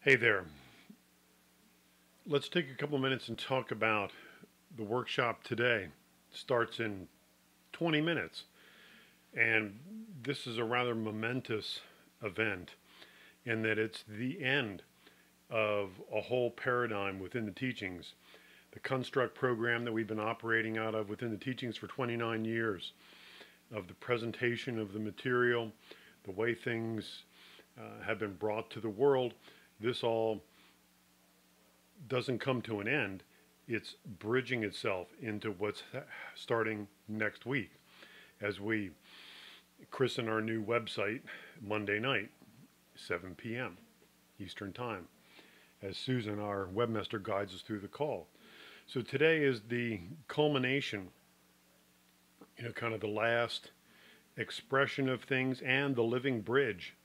Hey there. Let's take a couple minutes and talk about the workshop today. It starts in 20 minutes. And this is a rather momentous event in that it's the end of a whole paradigm within the teachings. The construct program that we've been operating out of within the teachings for 29 years, of the presentation of the material, the way things have been brought to the world. This all doesn't come to an end. It's bridging itself into what's starting next week as we christen our new website Monday night, 7 p.m. Eastern Time, as Susan, our webmaster, guides us through the call. So today is the culmination, kind of the last expression of things and the living bridge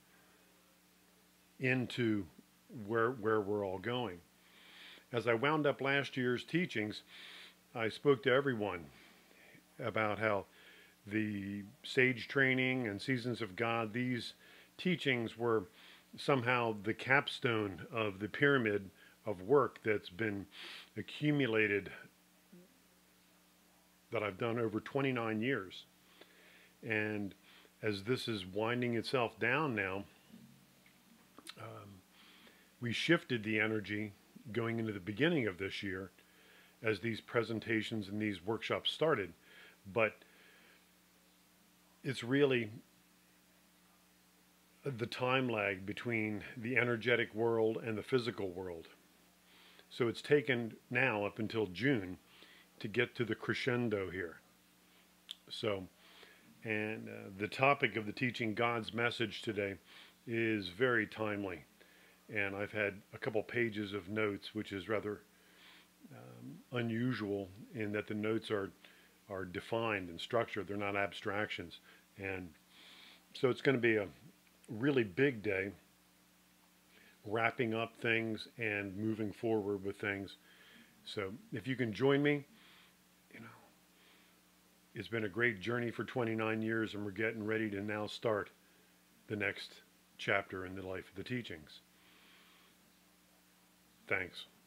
into where we're all going. As I wound up last year's teachings, I spoke to everyone about how the sage training and seasons of God, these teachings were somehow the capstone of the pyramid of work that's been accumulated, that I've done over 29 years. And as this is winding itself down now, we shifted the energy going into the beginning of this year as these presentations and these workshops started. But it's really the time lag between the energetic world and the physical world. So it's taken now up until June to get to the crescendo here. So, and the topic of the teaching, God's message today, is very timely. And I've had a couple pages of notes, which is rather unusual in that the notes are defined and structured. They're not abstractions. And so it's going to be a really big day, wrapping up things and moving forward with things. So if you can join me, it's been a great journey for 29 years, and we're getting ready to now start the next chapter in the life of the teachings. Thanks.